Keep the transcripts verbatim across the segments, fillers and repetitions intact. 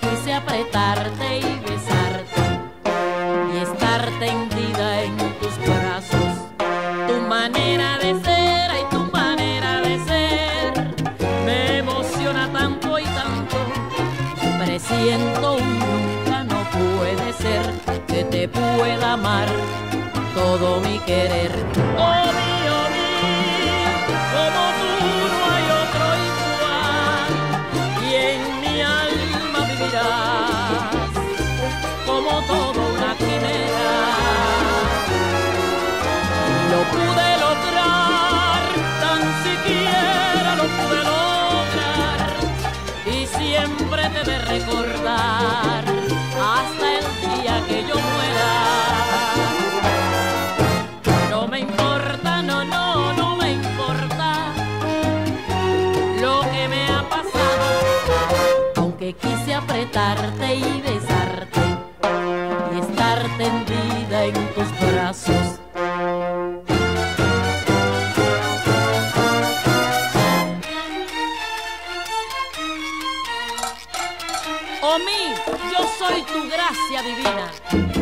quise apretarte y besarte y estar tendida en tus brazos. Tu manera de ser y tu manera de ser me emociona tanto y tanto. Presiento un nunca, no puede ser que te pueda amar todo mi querer. Oh mío, mío, como tú no hay otro igual, y en mi alma vivirás como toda una quimera. Lo pude lograr, tan siquiera lo pude lograr, y siempre te de recordar hasta el día que yo muera. No me importa, no, no, no me importa lo que me ha pasado, aunque quise apretarte y besarte y estar tendida en tus brazos. Oh mí, yo soy tu gracia divina.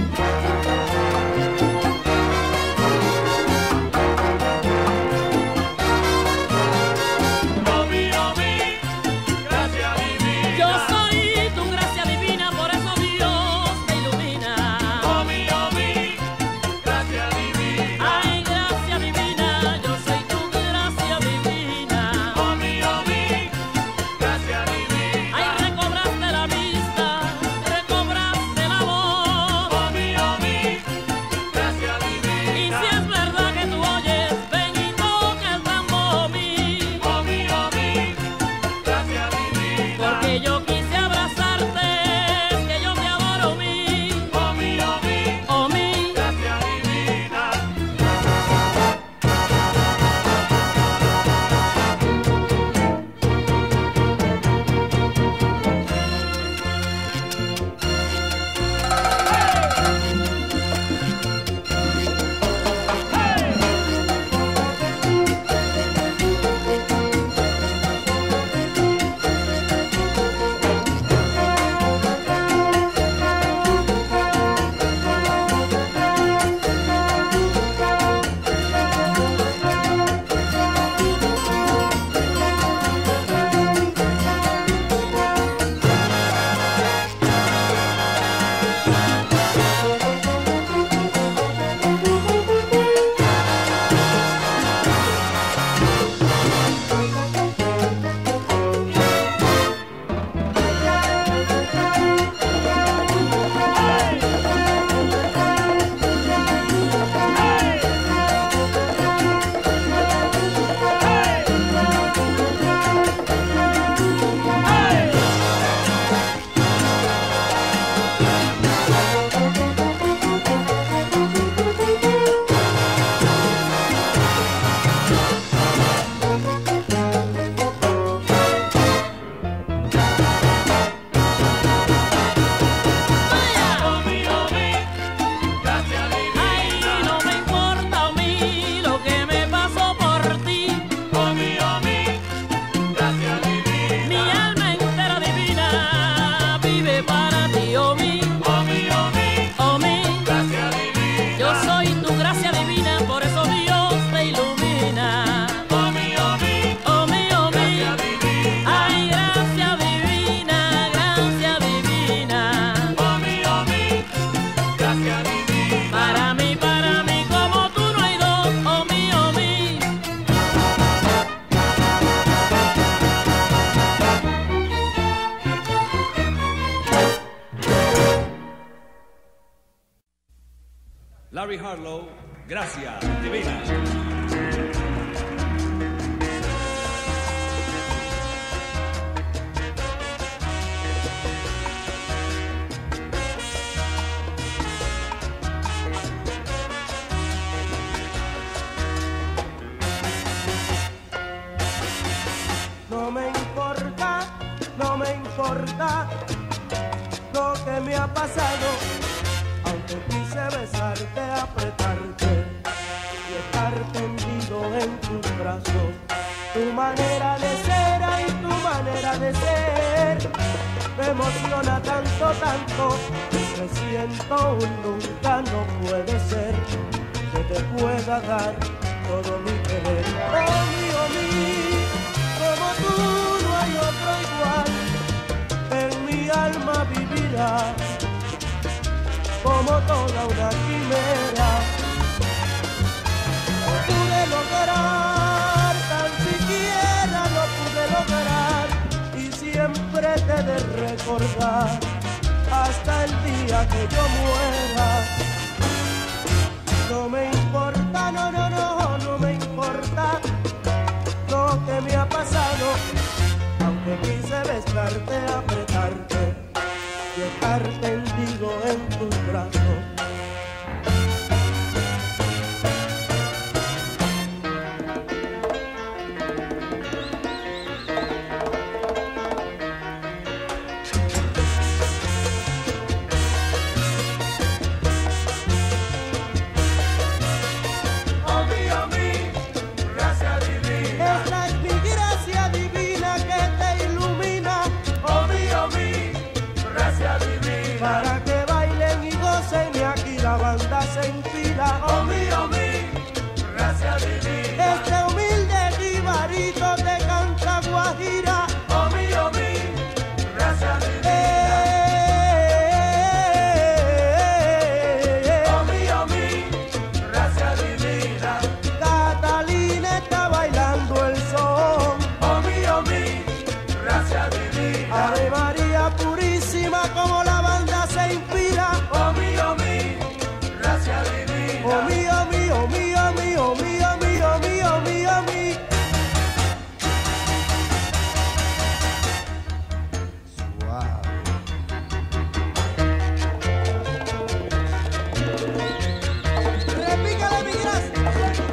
Larry Harlow, Gracia Divina. No me importa, no me importa lo que me ha pasado, aunque quise besarte, apretarte y estar tendido en tus brazos. Tu manera de ser, ay, tu manera de ser me emociona tanto, tanto, que siento un nunca no puede ser que te pueda dar todo mi querer. Oh, mío, mío, como tú no hay otro igual, en mi alma vivirás como toda una quimera. No pude lograr, tan siquiera lo pude lograr, y siempre te he de recordar hasta el día que yo muera. No me importa, no, no, no, no me importa lo que me ha pasado, aunque quise besarte, apretarte y estar tendido en tus brazos. Para que bailen y gocen y aquí la banda se enfila. Oh mi, oh mi, gracia divina. Este humilde jibarito te canta guajira. Oh mi, oh mi, gracia divina. Eh, Oh mi, oh mi, gracia divina. Catalina está bailando el son. Oh mi, oh mi, gracia divina. Ave María purísima, como la banda se inspira. Oh mi, oh mi, gracia divina. Oh mío, mío, mío, mío, mío, mío, mío, mío, mío. Repícale mi gracia.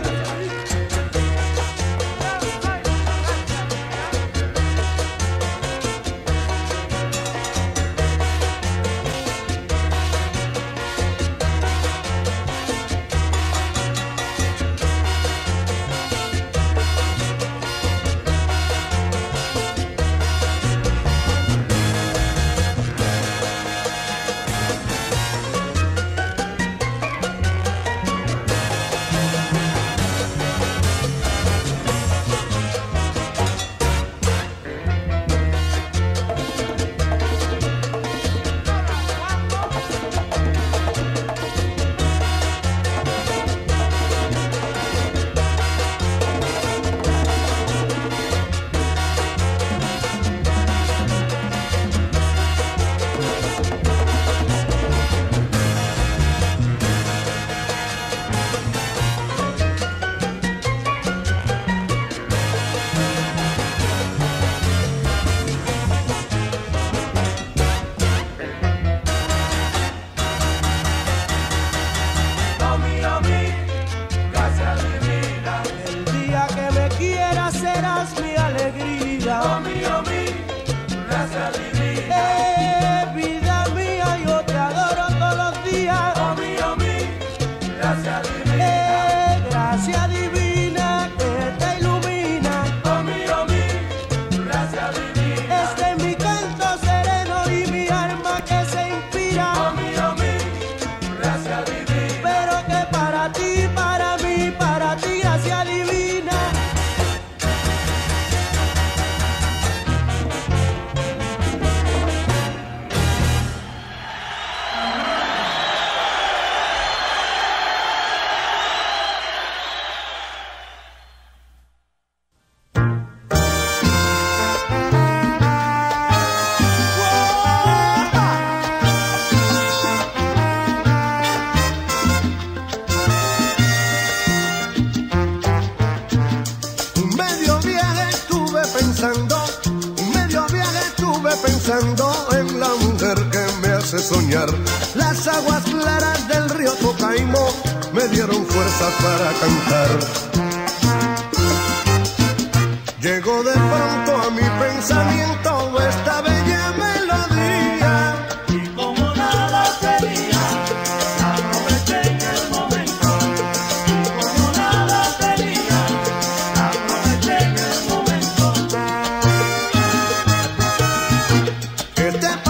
Oh mi, oh mi, gracia divina. El día que me quieras serás mi alegría. Oh mi, oh mi, gracia divina. Eh, vida mía, yo te adoro todos los días. Oh mi, oh mi, gracia divina. Eh, gracia divina que te ilumina. Oh mi, oh mi, gracia divina. Este es mi canto sereno y mi alma que se inspira. Oh mi, oh mi, gracia divina. Pero que para ti, para mí, para ti, gracia divina. Un medio viaje estuve pensando, un medio viaje estuve pensando en la mujer que me hace soñar. Las aguas claras del río Tocaimo me dieron fuerza para cantar. Llegó de pronto a mi pensamiento esta bella melodía. Y como nada sería, aproveché en el momento. Y como nada sería, aproveché en el momento. Este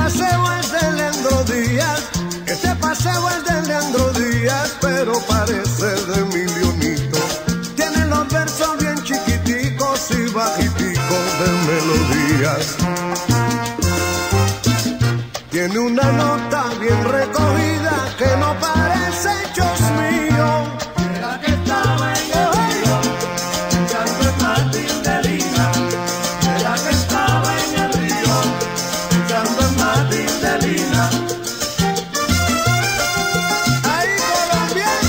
una nota bien recogida que no parece hechos míos. Era que estaba en el río, echando el Martín de Lina. Era que estaba en el río, echando el Martín de Lina. ¡Ahí, colombiano!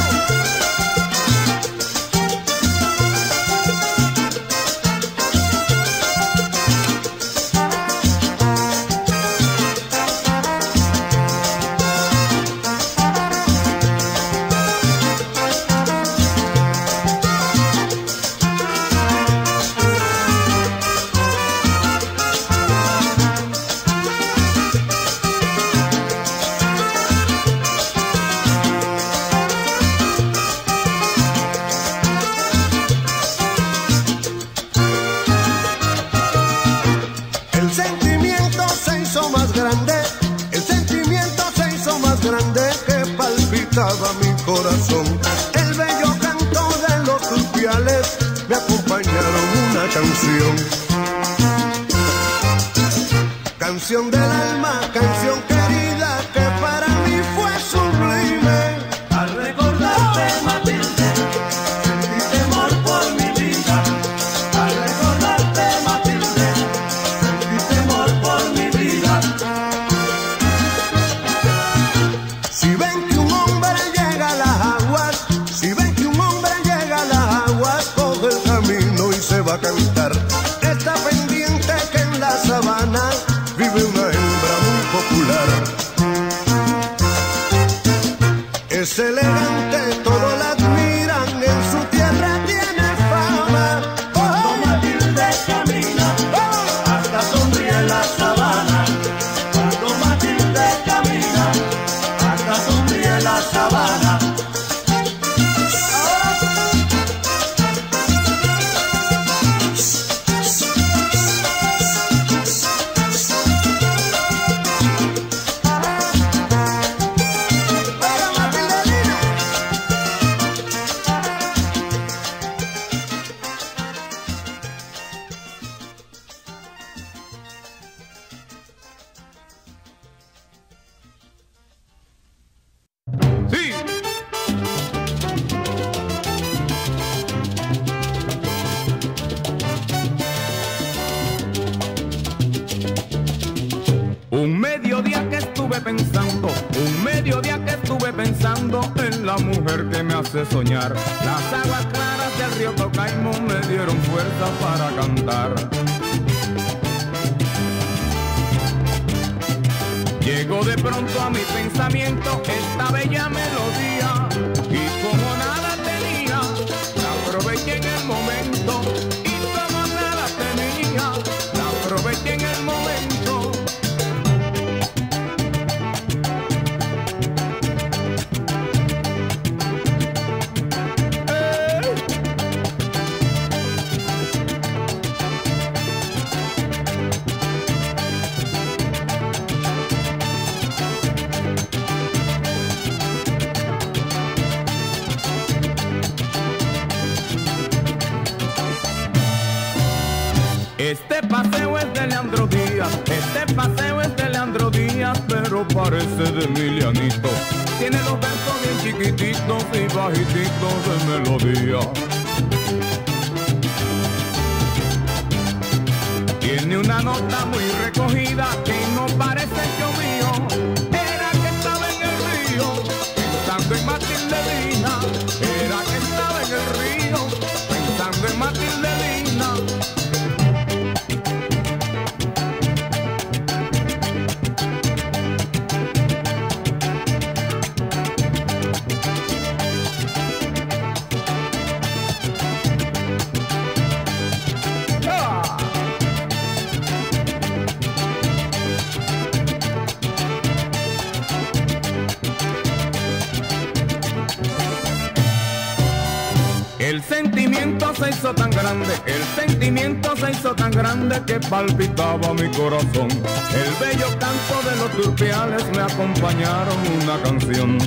El sentimiento se hizo más grande, el sentimiento se hizo más grande que palpitaba mi corazón. El bello canto de los turpiales me acompañaron una canción. Canción del alma, canción querida que para mí fue sublime. Al recordarte, Matilde, sentí temor por mi vida. Al recordarte, Matilde, sentí temor por mi vida. Si ven que un hombre llega a las aguas, si ven que un hombre llega a las aguas, coge el camino y se va a cantar. Está pendiente que en la sabana vive una hembra muy popular. Es elegante, todos la admiran, en su tierra tiene fama. Cuando Matilde camina, hasta sonríe la sabana. Cuando Matilde camina, hasta sonríe la sabana. Para Matildelina. Sí. Un mediodía que estuve pensando, un mediodía que estuve pensando en la mujer que me hace soñar. Las aguas claras del río Tocaimo me dieron fuerza para cantar. Llegó de pronto a mi pensamiento esta bella melodía y como nada tenía, la aproveché en el momento y como nada tenía, la aproveché en el momento. Este paseo es de Leandro Díaz, este paseo es de Leandro Díaz, pero parece de Emilianito. Tiene los versos bien chiquititos y bajititos de melodía. Tiene una nota muy recogida que no parece yo mío. Era que estaba en el río, pensando en Matildelina. Era que estaba en el río, pensando en Matildelina. El sentimiento se hizo tan grande, el sentimiento se hizo tan grande que palpitaba mi corazón. El bello canto de los turpiales me acompañaron una canción.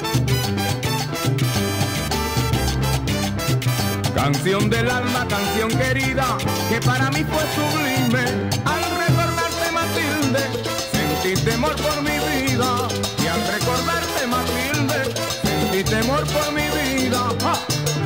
Canción del alma, canción querida, que para mí fue sublime. Al recordarte, Matilde, sentí temor por mi vida. Y al recordarte, Matilde, sentí temor por mi vida. ¡Ja!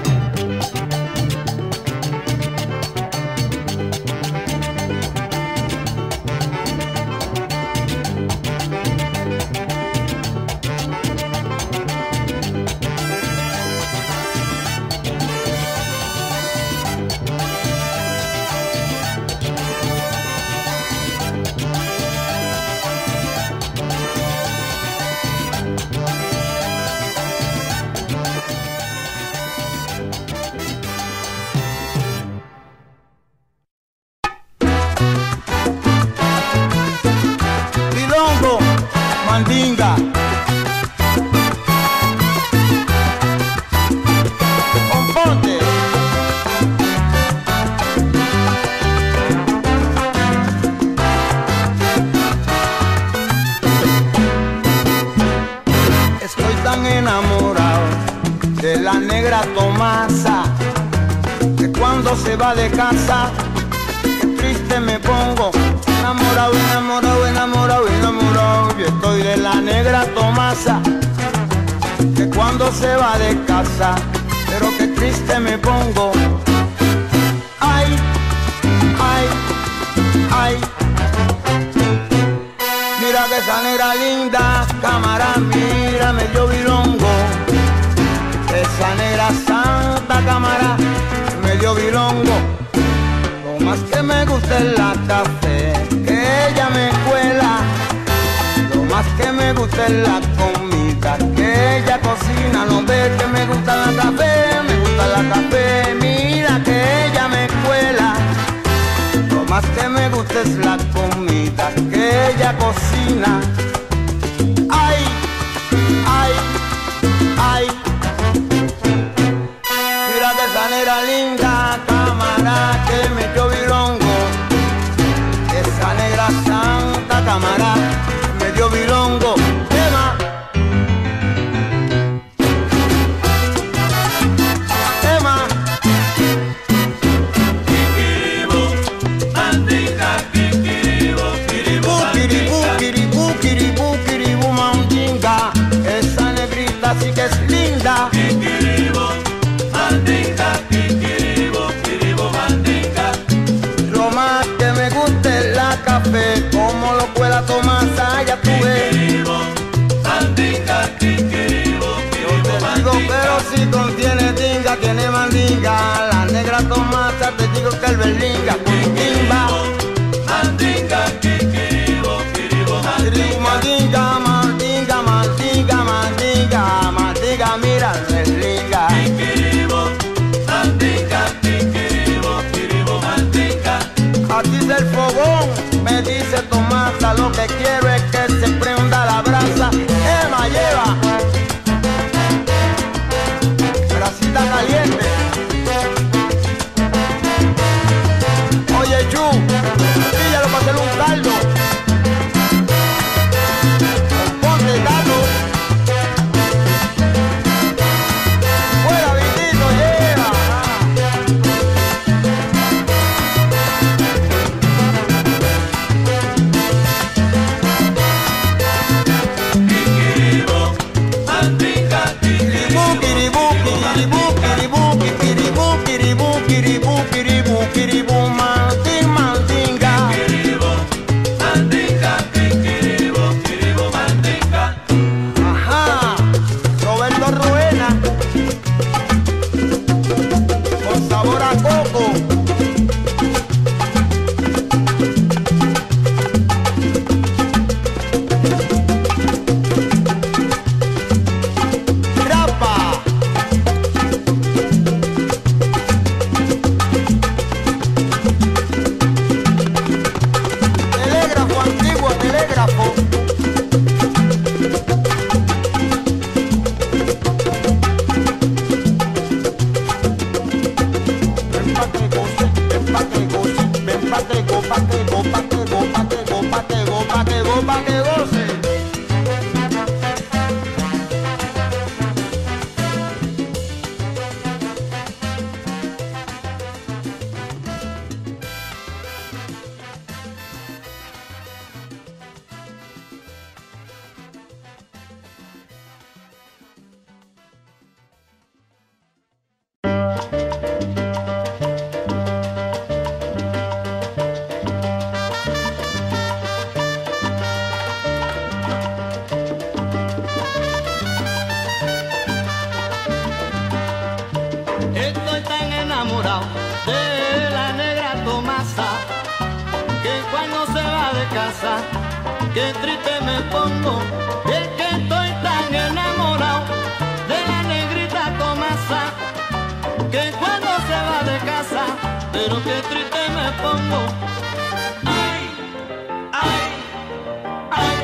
Mandinga. Componte. Estoy tan enamorado de la negra Tomasa, que cuando se va de casa, qué triste me pongo. Enamorado, enamorado, enamorado, enamorado. Yo estoy de la negra Tomasa, que cuando se va de casa, pero qué triste me pongo. Ay, ay, ay. Mira que esa negra linda, cámara, mira medio bilongo. Esa negra santa, cámara, medio bilongo. Lo más que me gusta es la café, que ella me cuela. Lo más que me gusta es la comida, que ella cocina. No ve que me gusta la café, me gusta la café. Mira que ella me cuela. Lo más que me gusta es la comida, que ella cocina. Ay, ay, ay. Mira que esa negra linda, cámara, que me dio bilongo. Esa negra santa, cámara, me dio bilongo. Tema, tema. Kikiribu, mandinga, kikiribu, kiribu, Kiribu, mandinga. kiribu, kiribu, kiribu, mandinga. Esa negrita sí que es linda. Kikiribu, mandinga, kikiribu, kiribu, mandinga. Lo más que me gusta es la café, como lo cuela Tomasa, ya tuve. Kikiribu, mandinga, kikiribu, kiribu, Te digo, pero mandinga. si contiene tinga, tiene mandinga. La negra Tomasa, te digo que el berlinga, timba. Mandinga, kikiribu, kiribu, Kiribu, mandinga. mandinga, mandinga, mandinga, mandinga, mandinga, mira el berlinga. Kikiribu, mandinga, kikiribu, kiribu, mandinga. A ti del fogón, me dice Tomasa, lo que quiero es que se prenda la brasa. Emma, lleva. Brasita caliente. Oye, Chu, píllalo para hacerle un caldo. Ponte gato. Fuera, Vitito, lleva. qué triste me pongo, y es que estoy tan enamorado de la negrita Tomasa, que cuando se va de casa, pero qué triste me pongo. Ay, ay, ay.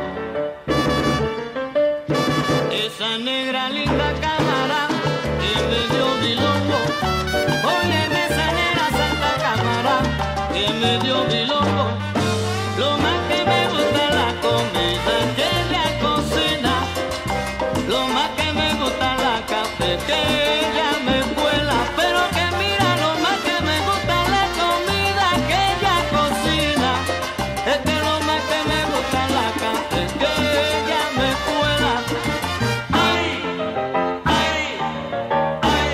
Esa negra linda cámara que me dio bilongo, óyeme esa negra santa cámara que me dio bilongo. Lo más que me gusta es la comida que ella cocina, lo más que me gusta es la café que ella me cuela, pero que mira, lo más que me gusta es la comida que ella cocina, es que lo más que me gusta es la café que ella me cuela. Ay, ay, ay.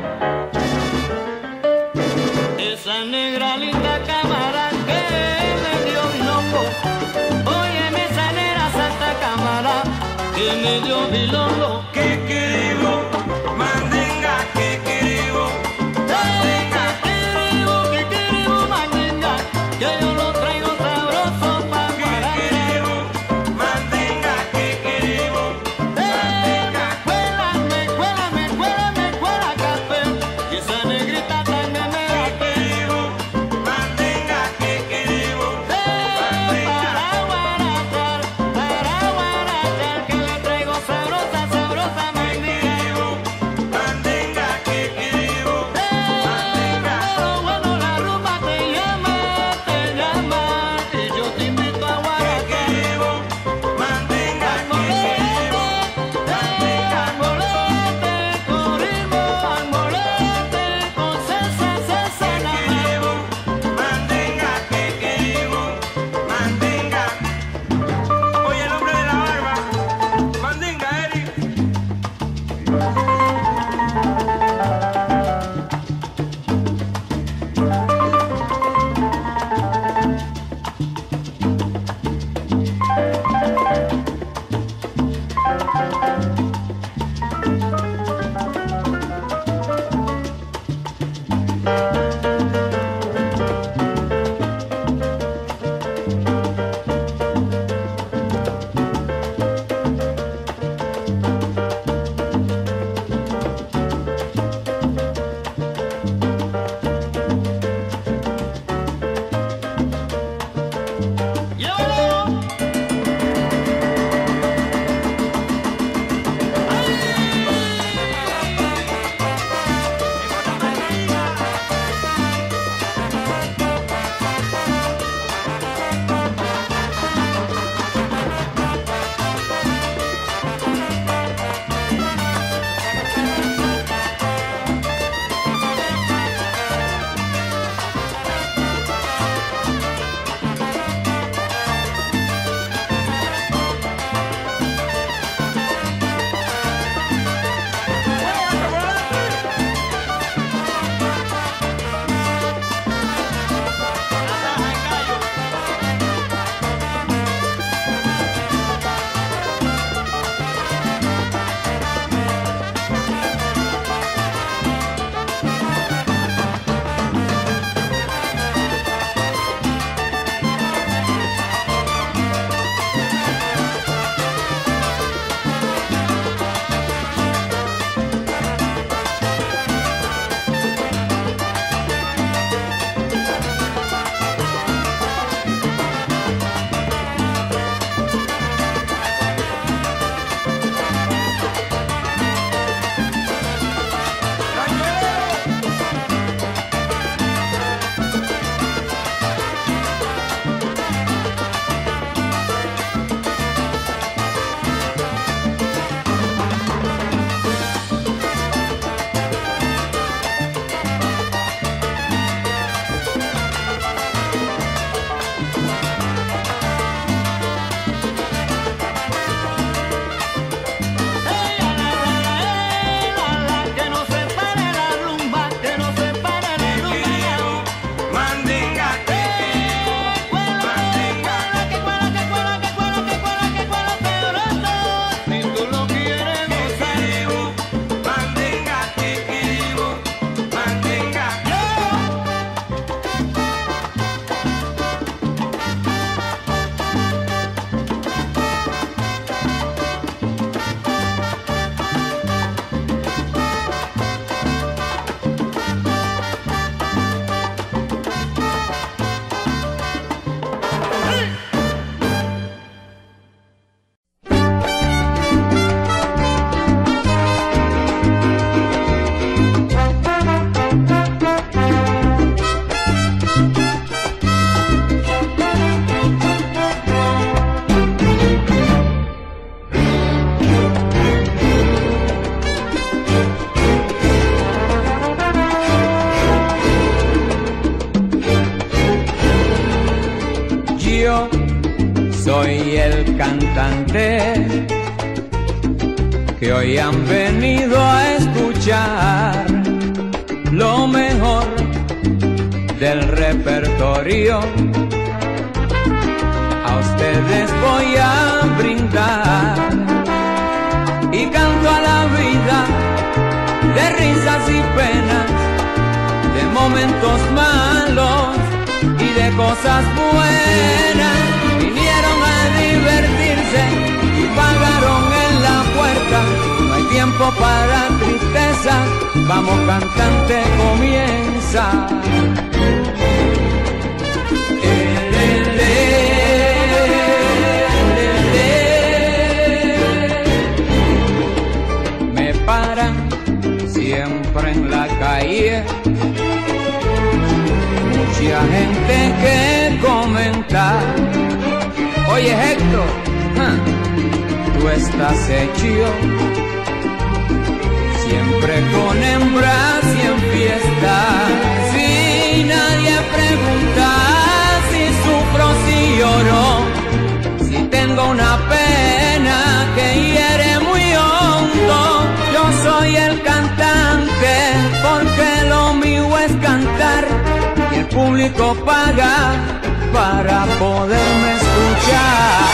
Esa negra linda cámara que me dio bilongo, óyeme esa negra santa cámara que me dio bilongo. ¿Qué queremos? Mandinga, ¿qué queremos? Mandinga, ¿qué queremos? ¿Qué queremos, mandinga? Que yo lo traigo sabroso pa' ¿Qué guaracha. queremos? Mandinga, ¿qué queremos? Mandinga, Cuélame, cuélame, cuélame, cuela café, y esa negrita también me da ¿qué queremos? Mandinga, ¿qué queremos? para guarachar, para guarachar, que le traigo sabrosa, sabrosa mandinga. cantante que hoy han venido a escuchar lo mejor del repertorio. A ustedes voy a brindar y canto a la vida de risas y penas, de momentos malos y de cosas buenas. Vinieron a divertirse y pagaron en la puerta. No hay tiempo para tristeza, vamos cantante, comienza. Me paran siempre en la calle, mucha gente que comentar. Oye Héctor, ¿eh? Tú estás hecho siempre con hembras y en fiesta. Si nadie pregunta si sufro, si lloro, si tengo una pena que hiere muy hondo, yo soy el cantante porque lo mío es cantar y el público paga para poderme escuchar.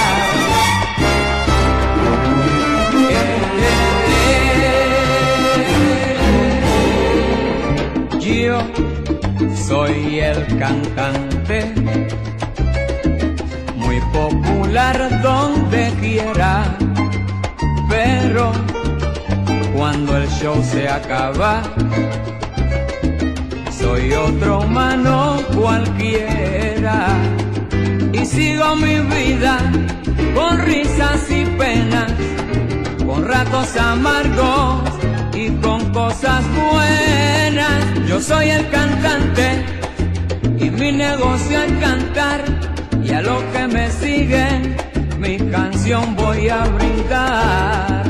Yo soy el cantante, muy popular donde quiera, pero cuando el show se acaba, soy otro humano cualquiera y sigo mi vida con risas y penas, con ratos amargos y con cosas buenas. Yo soy el cantante y mi negocio es cantar, y a los que me siguen mi canción voy a brindar.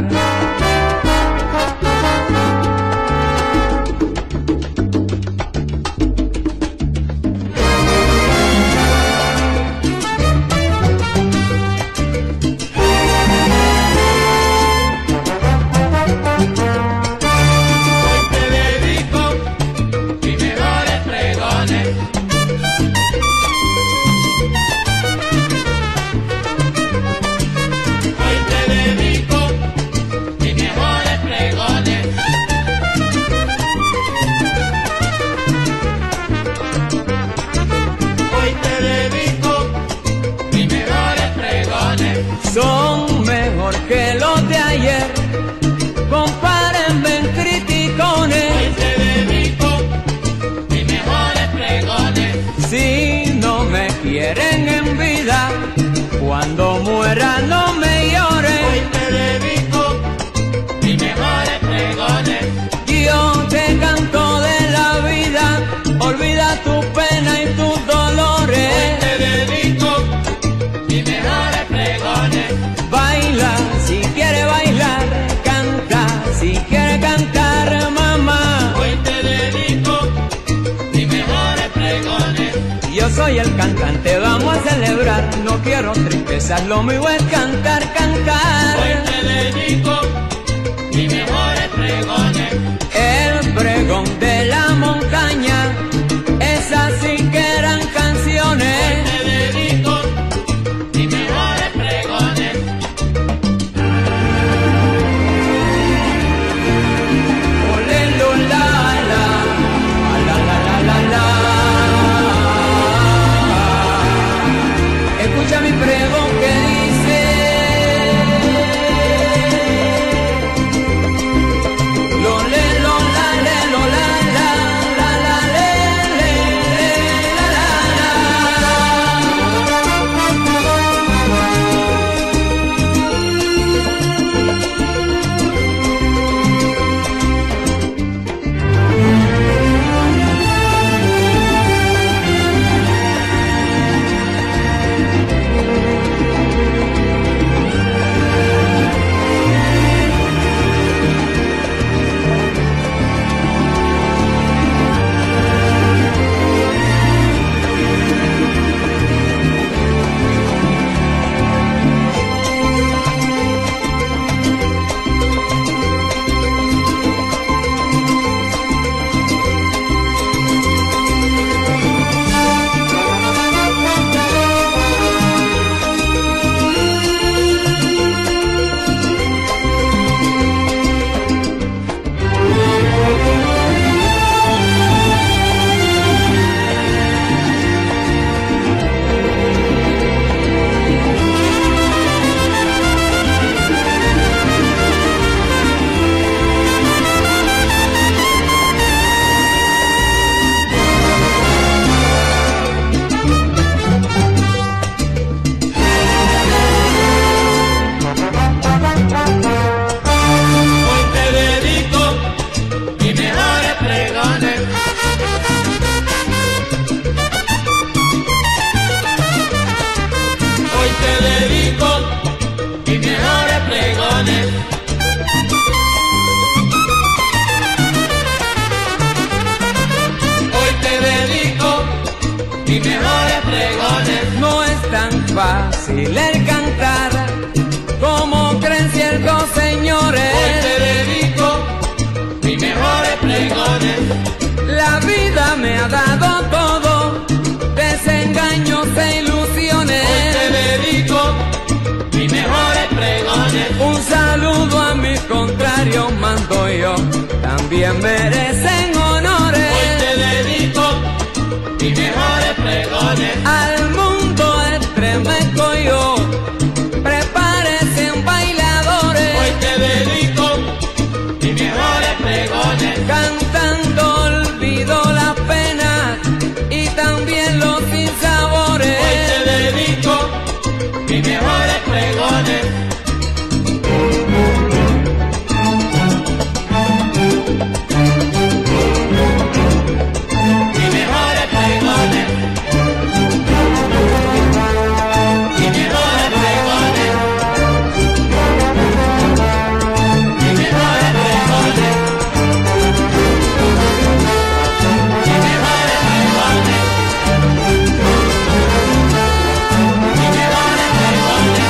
Son mejor que los de ayer, compárenme en criticones. Hoy te dedico mis mejores pregones. Si no me quieren en vida, cuando muera no me lloren. Hoy te dedico mis mejores pregones. Yo te canto de la vida, olvida tu pena y tus dolores. Hoy te dedico mis mejores pregones. Baila si quiere bailar, canta si quiere cantar, mamá. Hoy te dedico mis mejores pregones. Yo soy el cantante, vamos a celebrar, no quiero tristezas, lo mío es cantar, cantar. Hoy te dedico mis mejores pregones. El pregón de la montaña, esas sí que eran canciones. Hoy te dedico mis mejores pregones. Ole, lo, la, la, la, la, la, la, la. Escucha mi pregón que dice: pregones. La vida me ha dado todo, desengaños e ilusiones. Hoy te dedico mis mejores pregones. Un saludo a mis contrarios mando yo, también merecen honores. Hoy te dedico mis mejores pregones. Al mundo estremezco yo, prepárense bailadores. Hoy te dedico mis mejores pregones. Cantando olvido las penas y también los sinsabores. Hoy te dedico mis mejores pregones. Mis mejores pregones. Mis mejores pregones. Mis mejores pregones. Mis mejores pregones. Mis mejores pregones.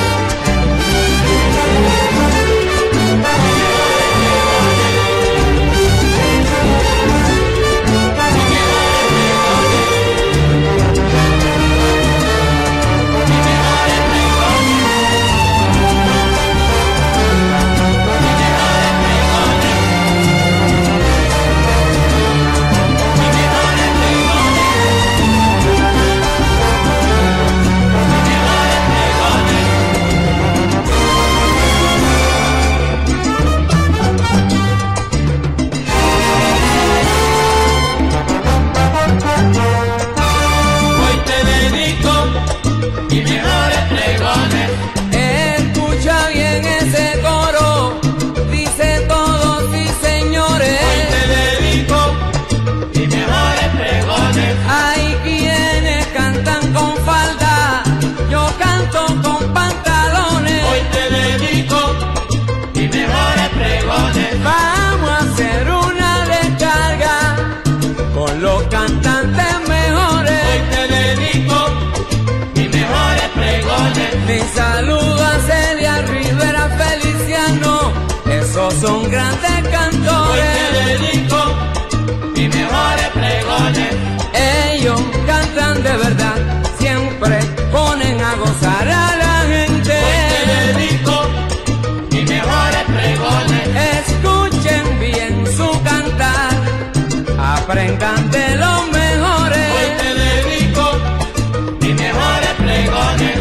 Hoy te dedico mis mejores pregones. Escucha bien ese coro, dice todos sí señores. Hoy te dedico mis mejores pregones. Hay quienes cantan con falda, yo canto con pantalones. Hoy te dedico mis mejores pregones. Vamos a hacer una descarga con los cantantes mejores. Hoy te dedico mis mejores pregones. Mi saludo a Celia Rivera Feliciano, esos son grandes Hoy te cantores. dedico mis mejores pregones. Ellos cantan de verdad, siempre ponen a gozar a la gente. Hoy te dedico mis mejores pregones. Escuchen bien su cantar, aprendan de los mejores. Hoy te dedico mis mejores pregones.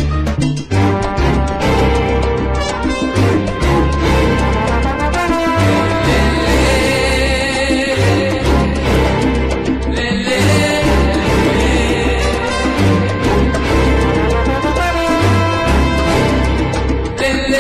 Le, le, le, le, le,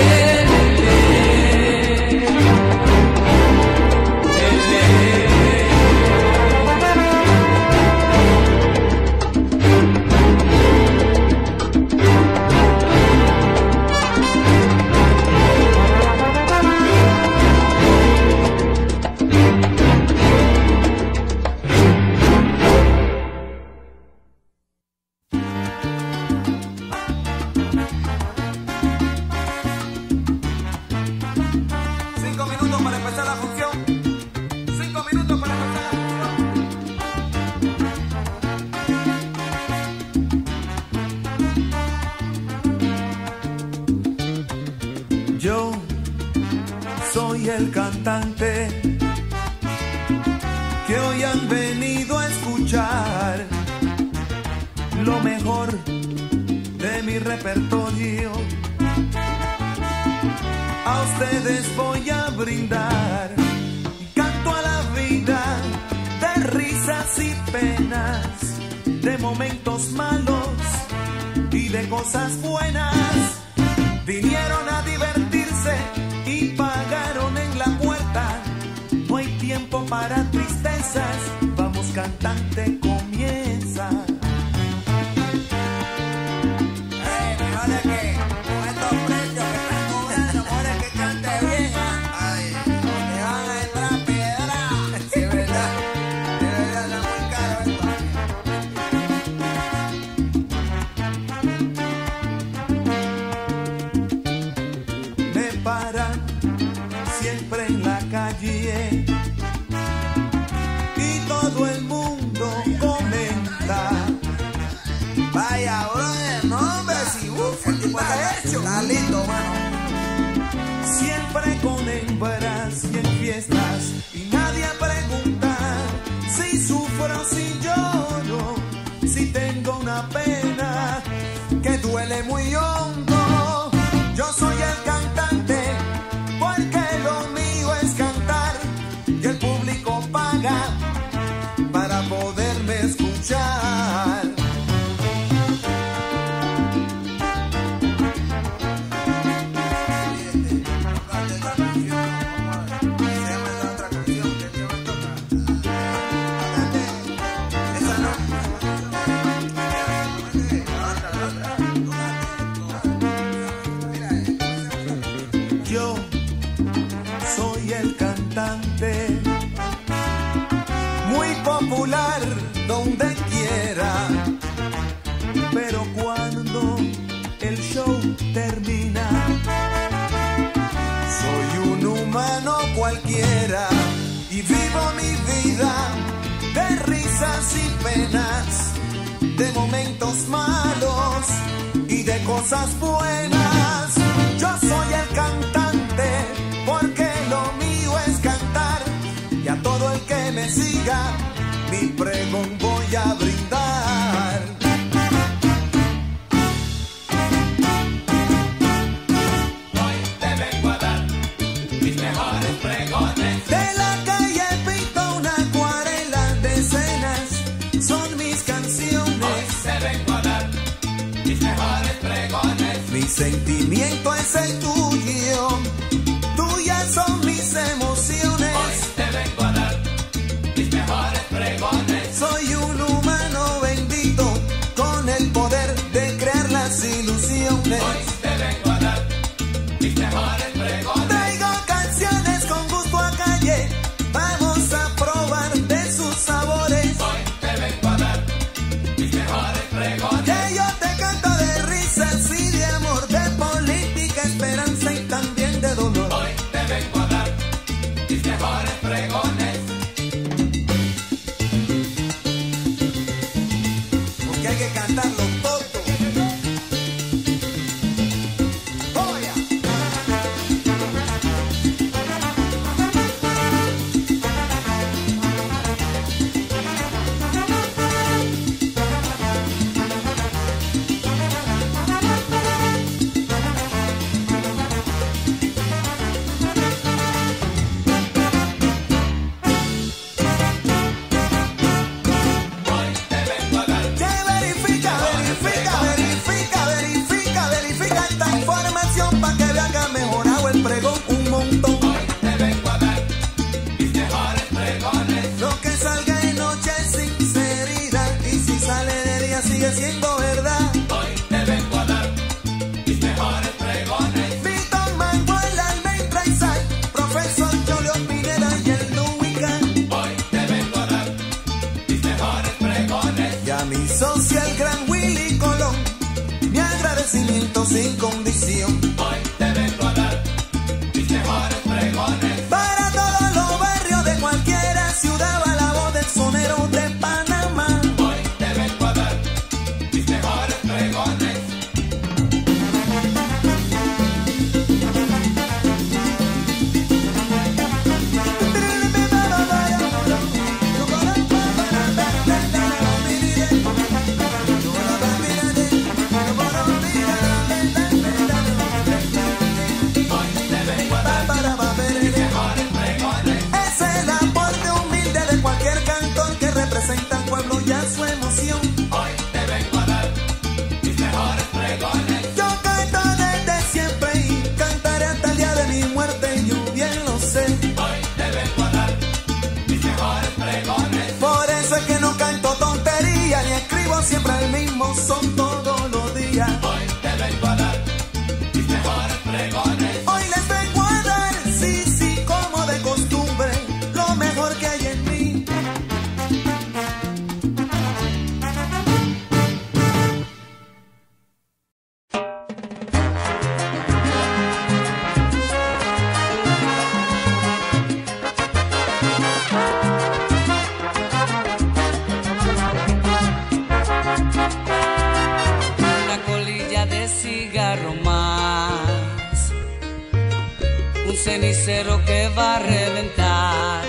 Cinco minutos para empezar la función. Cinco minutos para empezar la función. Yo soy el cantante que hoy han venido a escuchar lo mejor de mi repertorio. A ustedes voy a brindar, canto a la vida de risas y penas, de momentos malos y de cosas buenas. Vinieron a divertirse y pagaron en la puerta. No hay tiempo para tristezas, vamos cantante, comienza. Ey, mejor que con estos precios que están cobrando, mejor que cante bien. Ay, te van a entrar piedra. Sí, es verdad. De verdad, está muy caro esto. Me paran siempre en la calle siempre con hembras y en fiestas, y nadie pregunta si sufro, si lloro, si tengo una pena que duele muy hondo. Yo soy el cantante porque lo mío es cantar y el público paga para poderme escuchar. Yo soy el cantante muy popular donde quiera, pero cuando el show termina, soy un humano cualquiera y vivo mi vida de risas y penas, de momentos malos y de cosas buenas. Yo soy el cantante porque lo mío es cantar, y a todo el que me siga mi pregón voy a brindar. Hoy te vengo a dar mis mejores pregones. De la calle pinto una acuarela de escenas, son mis canciones. Hoy te vengo a dar mis mejores pregones. Mi sentimiento es el tuyo, tuyas son mis emociones. Hoy te vengo a dar mis mejores pregones. Soy un humano bendito con el poder de crear las ilusiones. Hoy te vengo a dar mis mejores pregones. Traigo canciones con gusto a calle, vamos a probar de sus sabores. Hoy te vengo a dar mis mejores pregones. Que yo te canto de risas y de amor, de política, esperanza y también de dolor. Hoy te vengo a dar mis mejores pregones. Porque hay que cantarlo todo. Oya. Hoy te vengo a dar Que verifica, verifica, verifica, verifica, verifica esta información para que vean que ha mejorado el pregón un montón. Hoy te vengo a dar mis mejores pregones. Lo que salga de noche es sinceridad, y si sale de día sigue siendo verdad. Hoy te vengo a dar mis mejores pregones. Vito Manuel Almendra y Sal, profesor Julio Pineda y el Luican. Hoy te vengo a dar mis mejores pregones. Y a mi socio el gran Willy Colón, mi agradecimiento sin condición. Hoy te vengo a dar mis mejores pregones. Para todos los barrios de cualquiera ciudad va la voz del sonero de Panamá. Hoy te vengo a dar mis mejores pregones. Hoy te vengo a dar mis mejores pregones. Es el aporte humilde de cualquier cantor que representa al pueblo y a su emoción. Hoy te vengo a dar mis mejores pregones. Yo canto desde siempre y cantaré hasta el día de mi muerte, yo bien lo sé. Hoy te vengo a dar mis mejores pregones. Por eso es que no canto tontería ni escribo siempre el mismo son todos los días. Hoy te vengo a dar mis mejores pregones. Hoy les vengo a dar, sí, sí, como de costumbre, lo mejor que hay en mí. un cenicero que va a reventar.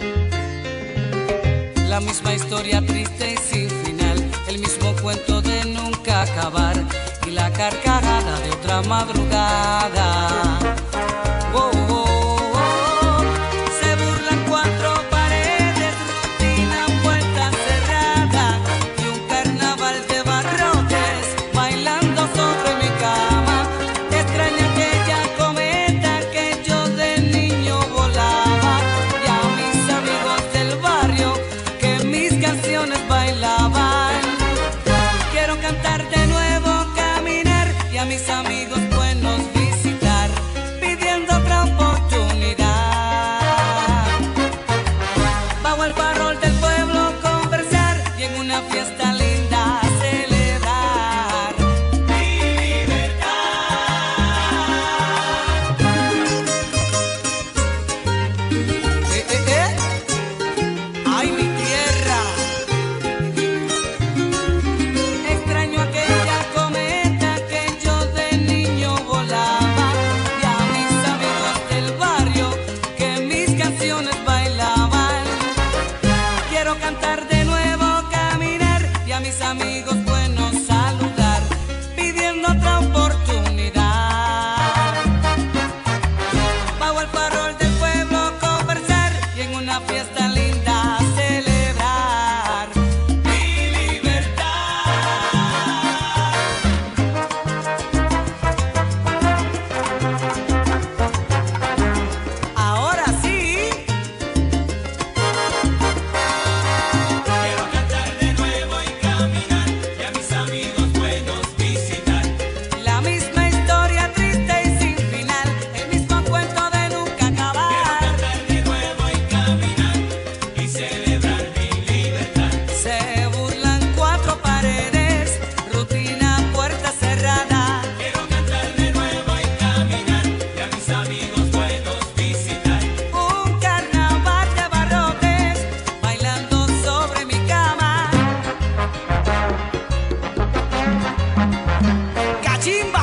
La misma historia triste y sin final, el mismo cuento de nunca acabar y la carcajada de otra madrugada. Oh, oh, oh. Se burlan cuatro paredes, rutina, puerta cerrada y un carnaval de barrotes bailando sobre mi cama. Extraña aquella cometa que yo de niño volaba y a mis amigos del barrio que mis canciones bailaban. Quiero cantar de nuevo, caminar y a mis amigos buenos visitar, pidiendo otra oportunidad. Bajo el farol del pueblo conversar y en una fiesta linda celebrar mi libertad. Eh, eh, eh. Ay, mi tierra. Extraño aquella cometa que yo de niño volaba y a mis amigos del barrio que mis canciones bailaban. Quiero cantar de nuevo, caminar y a mis amigos buenos saludar, pidiendo otra oportunidad. Bajo el farol del pueblo conversar y en una fiesta linda celebrar mi libertad. Ahora sí. Quiero cantar de nuevo y caminar y a mis amigos buenos visitar. La misma historia triste y sin final, el mismo cuento de nunca acabar. Cantar de nuevo y caminar y celebrar mi libertad. Se burlan cuatro paredes, rutina, puerta cerrada. Quiero cantar de nuevo y caminar y a mis amigos buenos visitar. Un carnaval de barrotes bailando sobre mi cama. ¡Cachimba!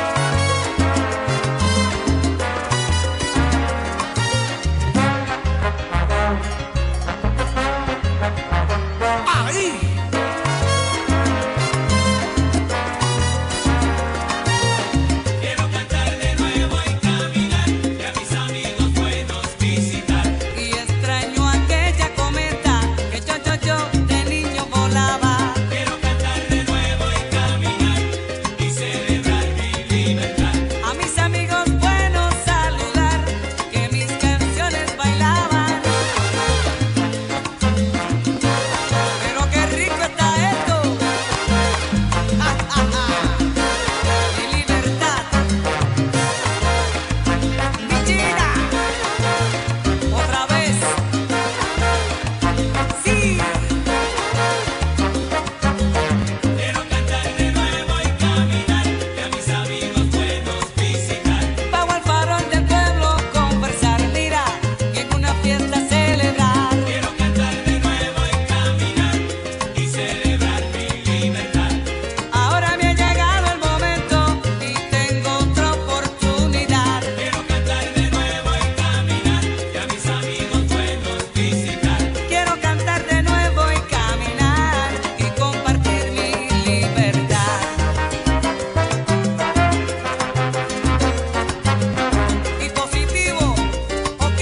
¡Ahí! Quiero cantar de nuevo y caminar y a mis amigos buenos visitar. Y extraño aquella cometa que yo, yo, yo de niño volaba. Quiero cantar de nuevo y caminar y celebrar mi libertad. A mis amigos buenos saludar, que mis canciones bailaban. Pero qué rico está esto. Ja, ja, ja. Mi libertad. Mi China. Otra vez. Sí. Quiero cantar de nuevo y caminar y a mis amigos buenos visitar. Bajo el farol del pueblo conversar, mira, y en una fiesta celebrar. Quiero cantar de nuevo y caminar y celebrar mi libertad. Ahora me ha llegado el momento y tengo otra oportunidad. Quiero cantar de nuevo y caminar y a mis amigos buenos visitar. Quiero cantar de nuevo y caminar y compartir mi libertad. Y positivo, ok.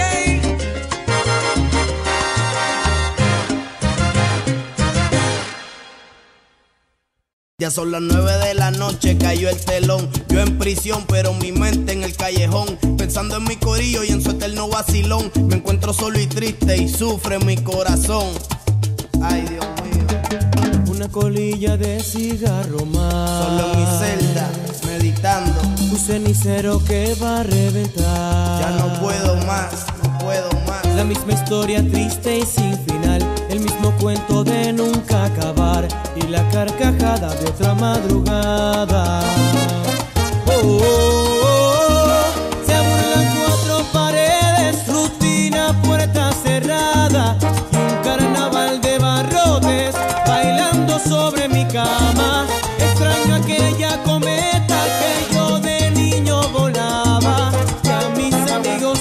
Ya son las nueve de la noche, cayó el telón. Yo en prisión, pero mi mente en el callejón. Pensando en mi corillo y en su eterno vacilón. Me encuentro solo y triste y sufre mi corazón. Ay, Dios mío. Una colilla de cigarro más. Solo en mi celda, meditando. Un cenicero que va a reventar. Ya no puedo más, no puedo más. La misma historia triste y sin final, el mismo cuento de nunca acabar y la carcajada de otra madrugada. Oh, oh, oh, oh. Se burlan cuatro paredes, rutina, puerta cerrada y un carnaval de barrotes bailando sobre mi cama. Extraño aquella cometa que yo de niño volaba y a mis amigos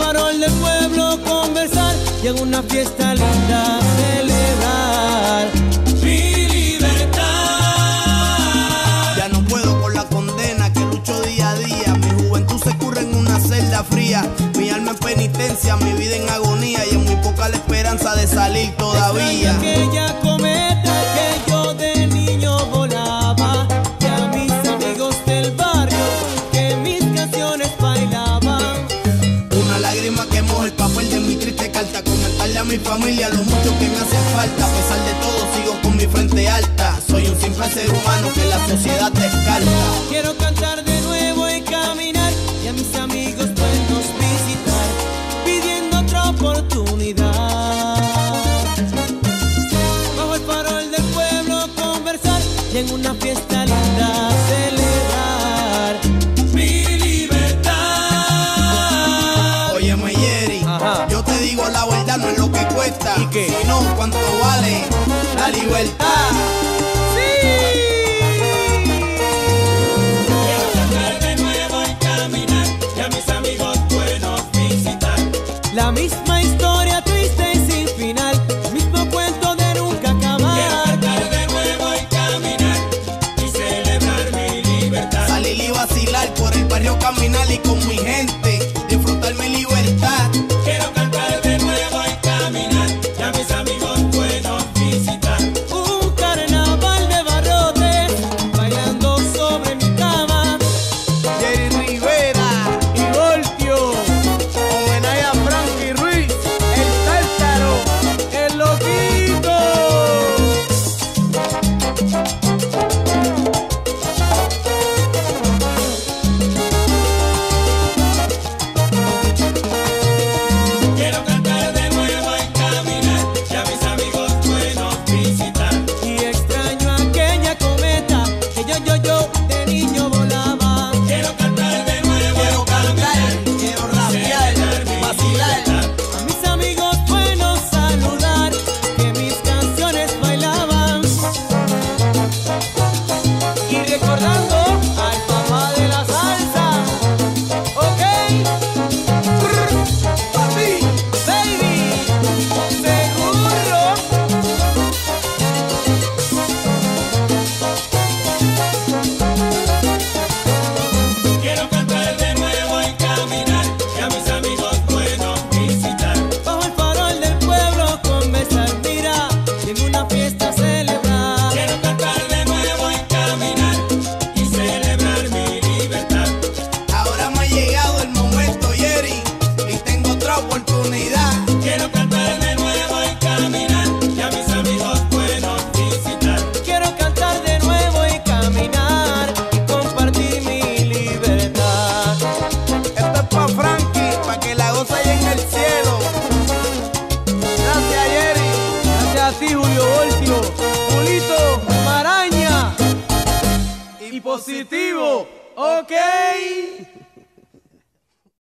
farol del pueblo conversar y en una fiesta linda celebrar mi libertad. Ya no puedo con la condena que lucho día a día. Mi juventud se curre en una celda fría. Mi alma en penitencia, mi vida en agonía y en muy poca la esperanza de salir todavía. Aquella cometa que yo de niño volaba y a mis amigos del barrio que mis canciones bailaban. Una lágrima que moja el papel de mi triste carta. Comentarle a mi familia lo mucho que me hace falta. A pesar de todo sigo con mi frente alta. Soy un simple ser humano que la sociedad descarta. Quiero cantar de nuevo y caminar y a mis amigos buenos visitar pidiendo otra oportunidad. Bajo el farol del pueblo conversar y en una fiesta linda celebrar mi libertad. Óyeme, Jerry, yo te digo la verdad, no es lo que cuesta, ¿y qué? Sino cuánto vale la libertad. Quiero cantar de nuevo y caminar y a mis amigos buenos visitar. La misma historia triste y sin final, mismo cuento de nunca acabar. Quiero cantar de nuevo y caminar y celebrar mi libertad. Salir y vacilar por el barrio, caminar y con mi gente disfrutar mi libertad. Quiero cantar de nuevo y caminar y a mis amigos buenos visitar. Un carnaval de barrotes bailando sobre mi cama. Jerry Rivera y Voltio, homenaje a Frankie Ruiz, el tártaro, el loquito. Quiero cantar de nuevo y caminar y a mis amigos buenos visitar. Y extraño aquella cometa que yo, yo, yo de niño volaba. Quiero cantar de nuevo Quiero y caminar, cantar, quiero rapear, vacilar. A mis amigos buenos saludar que mis canciones bailaban. Y recordando al papá de la salsa. Ok. Papi, baby, seguro. quiero cantar de nuevo y caminar y a mis amigos buenos visitar. Bajo el farol del pueblo conversar, mira, y en una fiesta celebrar. Quiero cantar de nuevo y caminar y celebrar mi libertad. Ahora me ha llegado el momento, Jerry, y tengo otra oportunidad. Quiero cantar de nuevo y caminar y a mis amigos buenos visitar. Quiero cantar de nuevo y caminar y compartir mi libertad. esto es pa' Frankie, pa' que la goza ahí en el cielo. Gracias, Jerry. Gracias a ti, Julio Voltio, Julito, Maraña y positivo. Ok.